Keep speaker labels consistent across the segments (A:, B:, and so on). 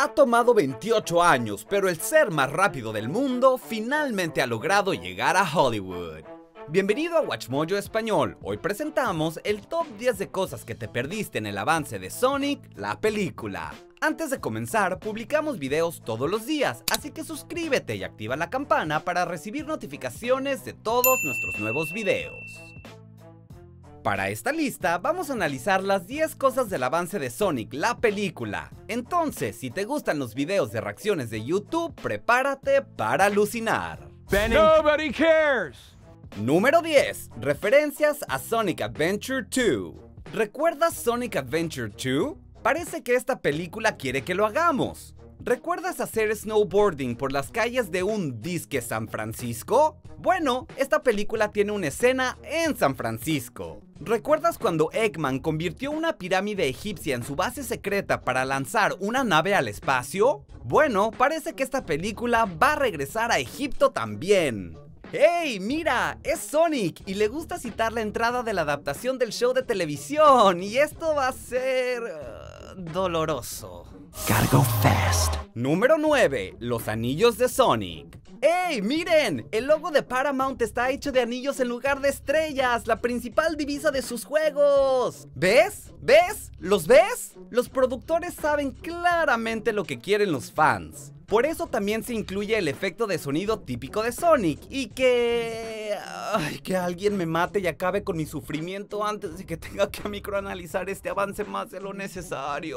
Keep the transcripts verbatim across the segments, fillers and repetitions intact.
A: Ha tomado veintiocho años, pero el ser más rápido del mundo finalmente ha logrado llegar a Hollywood. Bienvenido a WatchMojo Español. Hoy presentamos el top diez de cosas que te perdiste en el avance de Sonic, la película. Antes de comenzar, publicamos videos todos los días, así que suscríbete y activa la campana para recibir notificaciones de todos nuestros nuevos videos. Para esta lista vamos a analizar las diez cosas del avance de Sonic, la película. Entonces, si te gustan los videos de reacciones de YouTube, prepárate para alucinar.
B: Nobody cares.
A: Número diez. Referencias a Sonic Adventure dos. ¿Recuerdas Sonic Adventure dos? Parece que esta película quiere que lo hagamos. ¿Recuerdas hacer snowboarding por las calles de un disque San Francisco? Bueno, esta película tiene una escena en San Francisco. ¿Recuerdas cuando Eggman convirtió una pirámide egipcia en su base secreta para lanzar una nave al espacio? Bueno, parece que esta película va a regresar a Egipto también. ¡Hey! ¡Mira! Es Sonic y le gusta citar la entrada de la adaptación del show de televisión y esto va a ser... Uh, doloroso.
B: Gotta go fast.
A: Número nueve. Los anillos de Sonic. ¡Hey! ¡Miren! El logo de Paramount está hecho de anillos en lugar de estrellas, la principal divisa de sus juegos. ¿Ves? ¿Ves? ¿Los ves? Los productores saben claramente lo que quieren los fans. Por eso también se incluye el efecto de sonido típico de Sonic y que... Ay, que alguien me mate y acabe con mi sufrimiento antes de que tenga que microanalizar este avance más de lo necesario.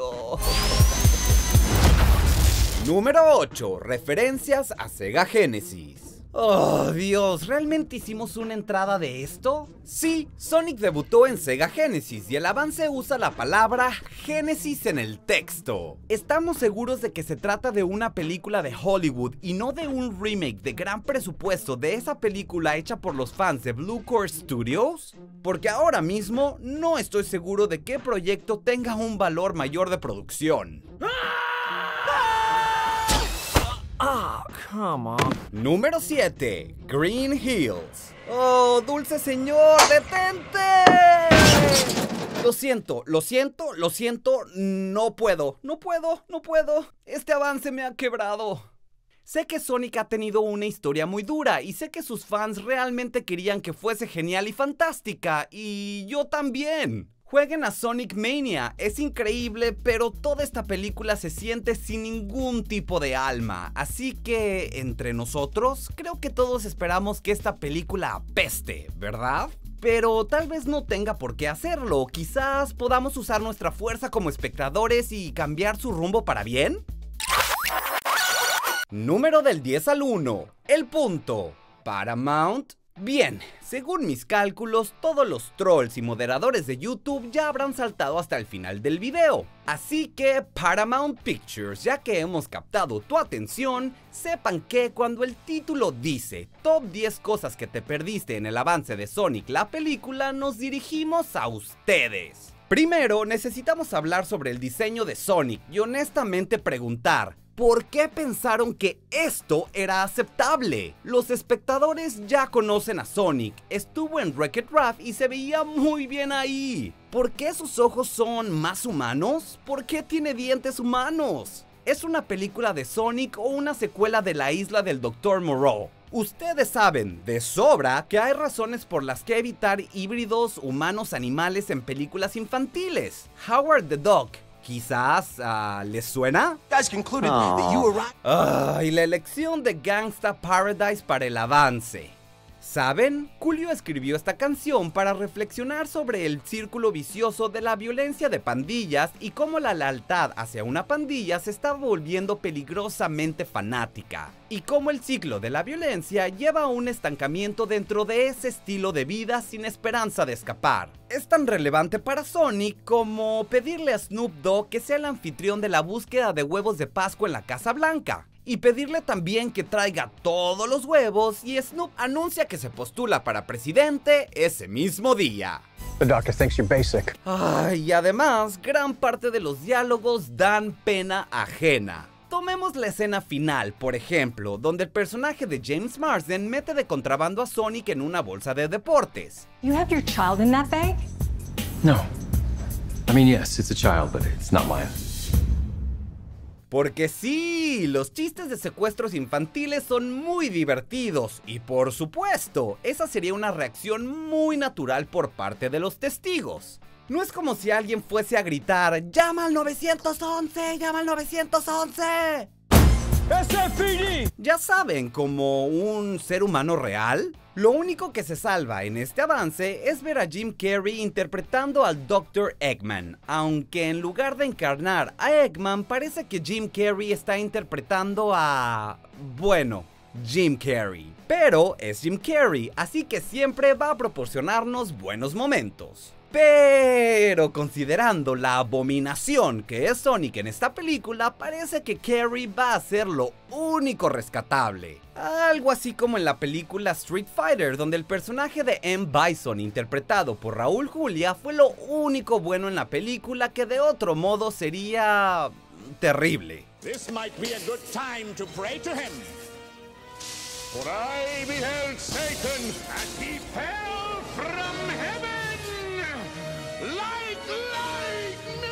A: Número ocho. Referencias a Sega Genesis. Oh, Dios, ¿realmente hicimos una entrada de esto? Sí, Sonic debutó en Sega Genesis y el avance usa la palabra Genesis en el texto. ¿Estamos seguros de que se trata de una película de Hollywood y no de un remake de gran presupuesto de esa película hecha por los fans de Blue Core Studios? Porque ahora mismo no estoy seguro de qué proyecto tenga un valor mayor de producción.
B: Oh, come on.
A: Número siete. Green Hills. ¡Oh, dulce señor! ¡Detente! Lo siento, lo siento, lo siento. No puedo, no puedo, no puedo. Este avance me ha quebrado. Sé que Sonic ha tenido una historia muy dura y sé que sus fans realmente querían que fuese genial y fantástica. Y yo también. Jueguen a Sonic Mania, es increíble, pero toda esta película se siente sin ningún tipo de alma. Así que, entre nosotros, creo que todos esperamos que esta película apeste, ¿verdad? Pero tal vez no tenga por qué hacerlo, quizás podamos usar nuestra fuerza como espectadores y cambiar su rumbo para bien. Número del diez al uno. El punto. Paramount. Bien, según mis cálculos, todos los trolls y moderadores de YouTube ya habrán saltado hasta el final del video. Así que Paramount Pictures, ya que hemos captado tu atención, sepan que cuando el título dice Top diez cosas que te perdiste en el avance de Sonic la película, nos dirigimos a ustedes. Primero, necesitamos hablar sobre el diseño de Sonic y honestamente preguntar: ¿por qué pensaron que esto era aceptable? Los espectadores ya conocen a Sonic, estuvo en Wreck-It Ralph y se veía muy bien ahí. ¿Por qué sus ojos son más humanos? ¿Por qué tiene dientes humanos? ¿Es una película de Sonic o una secuela de La Isla del doctor Moreau? Ustedes saben de sobra que hay razones por las que evitar híbridos humanos-animales en películas infantiles. Howard the Duck. Quizás, uh, ¿les suena? Ah, y la elección de Gangsta Paradise para el avance. ¿Saben? Coolio escribió esta canción para reflexionar sobre el círculo vicioso de la violencia de pandillas y cómo la lealtad hacia una pandilla se está volviendo peligrosamente fanática, y cómo el ciclo de la violencia lleva a un estancamiento dentro de ese estilo de vida sin esperanza de escapar. Es tan relevante para Sonic como pedirle a Snoop Dogg que sea el anfitrión de la búsqueda de huevos de Pascua en la Casa Blanca. Y pedirle también que traiga todos los huevos y Snoop anuncia que se postula para presidente ese mismo día.
C: The doctor thinks you're basic.
A: Ay, y además, gran parte de los diálogos dan pena ajena. Tomemos la escena final, por ejemplo, donde el personaje de James Marsden mete de contrabando a Sonic en una bolsa de deportes.
D: You have your child in that bag?
B: No. I mean, yes, it's a child, but it's not mine.
A: Porque sí, los chistes de secuestros infantiles son muy divertidos y por supuesto, esa sería una reacción muy natural por parte de los testigos. No es como si alguien fuese a gritar, ¡llama al nueve once! ¡Llama al nueve once!
B: S F P D!
A: Ya saben, como un ser humano real. Lo único que se salva en este avance es ver a Jim Carrey interpretando al doctor Eggman, aunque en lugar de encarnar a Eggman parece que Jim Carrey está interpretando a... bueno, Jim Carrey. Pero es Jim Carrey, así que siempre va a proporcionarnos buenos momentos. Pero considerando la abominación que es Sonic en esta película, parece que Carrey va a ser lo único rescatable. Algo así como en la película Street Fighter, donde el personaje de M. Bison, interpretado por Raúl Julia, fue lo único bueno en la película que de otro modo sería... terrible.
E: This might be a good time to pray to him. For I beheld Satan as he fell from heaven. Like lightning.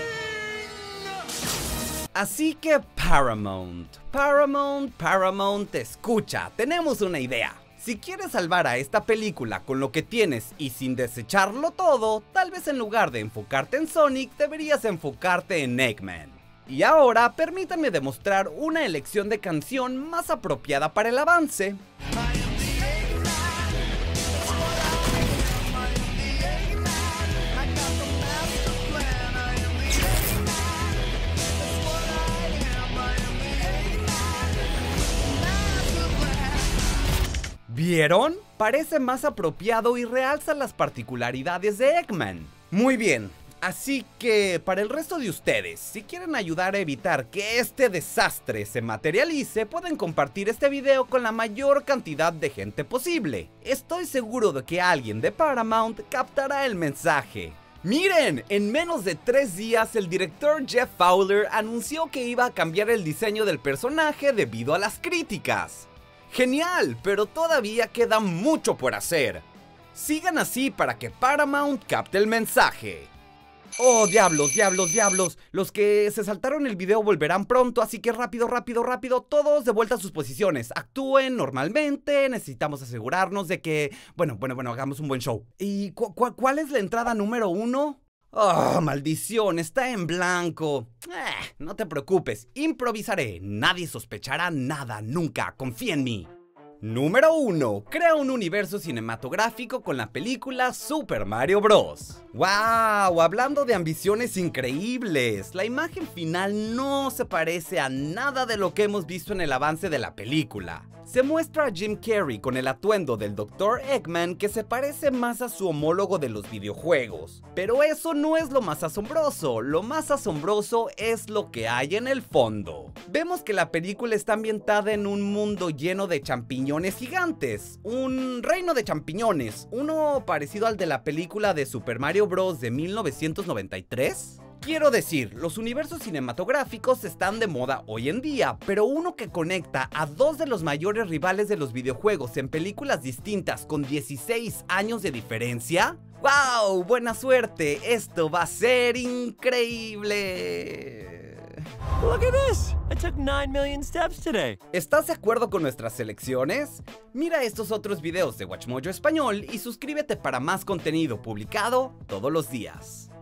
A: Así que Paramount, Paramount, Paramount, escucha, tenemos una idea. Si quieres salvar a esta película con lo que tienes y sin desecharlo todo, tal vez en lugar de enfocarte en Sonic, deberías enfocarte en Eggman. Y ahora, permítanme demostrar una elección de canción más apropiada para el avance. ¿Vieron? Parece más apropiado y realza las particularidades de Eggman. Muy bien, así que para el resto de ustedes, si quieren ayudar a evitar que este desastre se materialice, pueden compartir este video con la mayor cantidad de gente posible. Estoy seguro de que alguien de Paramount captará el mensaje. Miren, en menos de tres días el director Jeff Fowler anunció que iba a cambiar el diseño del personaje debido a las críticas. Genial, pero todavía queda mucho por hacer. Sigan así para que Paramount capte el mensaje. Oh, diablos, diablos, diablos. Los que se saltaron el video volverán pronto, así que rápido, rápido, rápido, todos de vuelta a sus posiciones. Actúen normalmente, necesitamos asegurarnos de que... Bueno, bueno, bueno, hagamos un buen show. ¿Y cu cu cuál es la entrada número uno? ¡Oh, maldición! Está en blanco. Eh, no te preocupes, improvisaré. Nadie sospechará nada, nunca. Confía en mí. Número uno. Crea un universo cinematográfico con la película Super Mario Bros. ¡Wow! Hablando de ambiciones increíbles, la imagen final no se parece a nada de lo que hemos visto en el avance de la película. Se muestra a Jim Carrey con el atuendo del doctor Eggman que se parece más a su homólogo de los videojuegos. Pero eso no es lo más asombroso, lo más asombroso es lo que hay en el fondo. Vemos que la película está ambientada en un mundo lleno de champiñones gigantes, un reino de champiñones, uno parecido al de la película de Super Mario Bros. De mil novecientos noventa y tres. Quiero decir, los universos cinematográficos están de moda hoy en día, pero uno que conecta a dos de los mayores rivales de los videojuegos en películas distintas con dieciséis años de diferencia. ¡Wow! ¡Buena suerte! Esto va a ser increíble.
B: Look at this! I took nine million steps today.
A: ¿Estás de acuerdo con nuestras selecciones? Mira estos otros videos de WatchMojo Español y suscríbete para más contenido publicado todos los días.